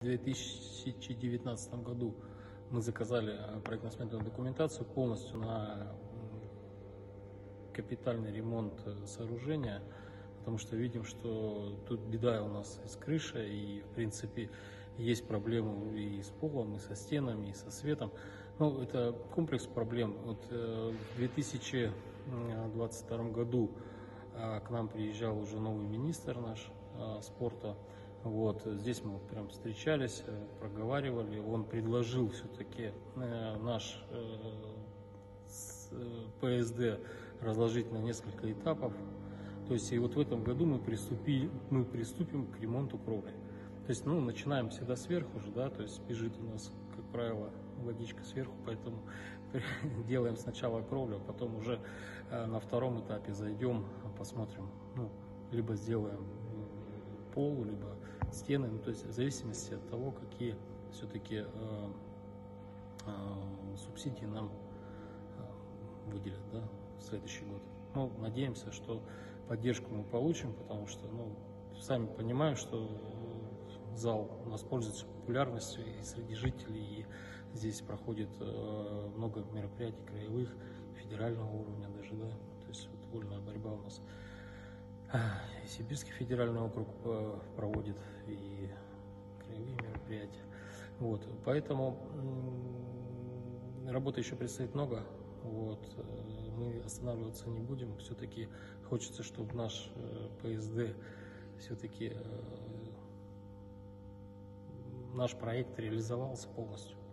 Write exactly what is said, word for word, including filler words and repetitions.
две тысячи девятнадцатом году мы заказали проектно-сметную документацию полностью на капитальный ремонт сооружения, потому что видим, что тут беда у нас с крышей, и в принципе есть проблемы и с полом, и со стенами, и со светом. Ну, это комплекс проблем. Вот в две тысячи двадцать втором году к нам приезжал уже новый министр наш спорта. Вот здесь мы прям встречались, проговаривали. Он предложил все-таки наш пэ эс дэ разложить на несколько этапов. То есть и вот в этом году мы приступили, мы приступим к ремонту кровли. То есть, ну, начинаем всегда сверху же, да, то есть бежит у нас, как правило, водичка сверху, поэтому делаем сначала кровлю, а потом уже на втором этапе зайдем, посмотрим, ну, либо сделаем пол, либо стены, ну, то есть в зависимости от того, какие все-таки э, э, субсидии нам э, выделят, да, в следующий год. Ну, надеемся, что поддержку мы получим, потому что, ну, сами понимаем, что зал у нас пользуется популярностью и среди жителей, и здесь проходит э, много мероприятий краевых, федерального уровня даже, да, то есть вот вольная борьба у нас. И Сибирский федеральный округ э, проводит, и краевые мероприятия. Вот, поэтому э, работы еще предстоит много. Вот, э, мы останавливаться не будем. Все-таки хочется, чтобы наш э, пэ эс дэ все-таки э, наш проект реализовался полностью.